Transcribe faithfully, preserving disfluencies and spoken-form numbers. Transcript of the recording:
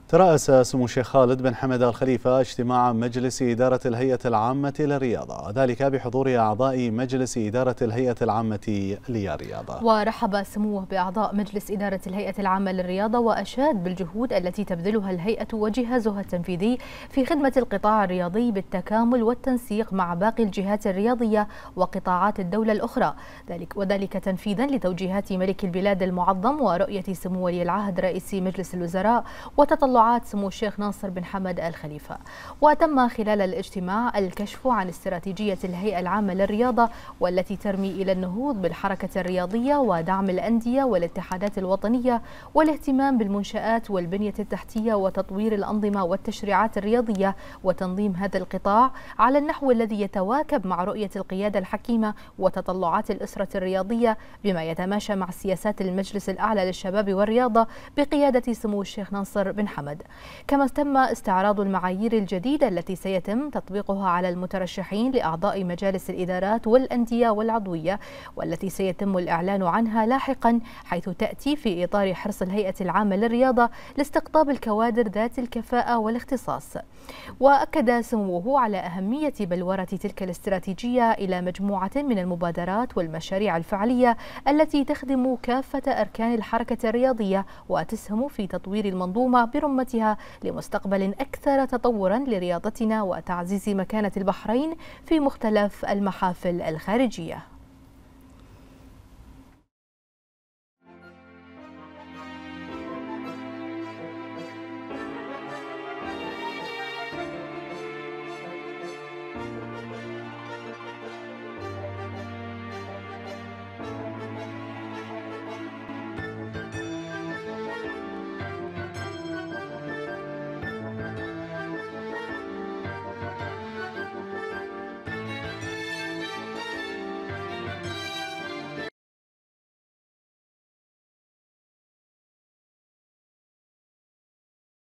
ترأس سمو الشيخ خالد بن حمد آل خليفة اجتماع مجلس إدارة الهيئة العامة للرياضة، ذلك بحضور أعضاء مجلس إدارة الهيئة العامة للرياضة. ورحب سموه بأعضاء مجلس إدارة الهيئة العامة للرياضة، وأشاد بالجهود التي تبذلها الهيئة وجهازها التنفيذي في خدمة القطاع الرياضي بالتكامل والتنسيق مع باقي الجهات الرياضية وقطاعات الدولة الأخرى، ذلك وذلك تنفيذا لتوجيهات ملك البلاد المعظم ورؤية سمو ولي العهد رئيس مجلس الوزراء وتطلعات سمو الشيخ ناصر بن حمد آل خليفة. وتم خلال الاجتماع الكشف عن استراتيجية الهيئة العامة للرياضة، والتي ترمي إلى النهوض بالحركة الرياضية ودعم الأندية والاتحادات الوطنية والاهتمام بالمنشآت والبنية التحتية وتطوير الأنظمة والتشريعات الرياضية وتنظيم هذا القطاع على النحو الذي يتواكب مع رؤية القيادة الحكيمة وتطلعات الأسرة الرياضية، بما يتماشى مع سياسات المجلس الأعلى للشباب والرياضة بقيادة سمو الشيخ ناصر بن حمد. كما تم استعراض المعايير الجديدة التي سيتم تطبيقها على المترشحين لأعضاء مجالس الإدارات والأندية والعضوية، والتي سيتم الإعلان عنها لاحقا، حيث تأتي في إطار حرص الهيئة العامة للرياضة لاستقطاب الكوادر ذات الكفاءة والاختصاص. وأكد سموه على أهمية بلورة تلك الاستراتيجية إلى مجموعة من المبادرات والمشاريع الفعلية التي تخدم كافة أركان الحركة الرياضية وتسهم في تطوير المنظومة برمتها لمستقبل أكثر تطورا لرياضتنا وتعزيز مكانة البحرين في مختلف المحافل الخارجية.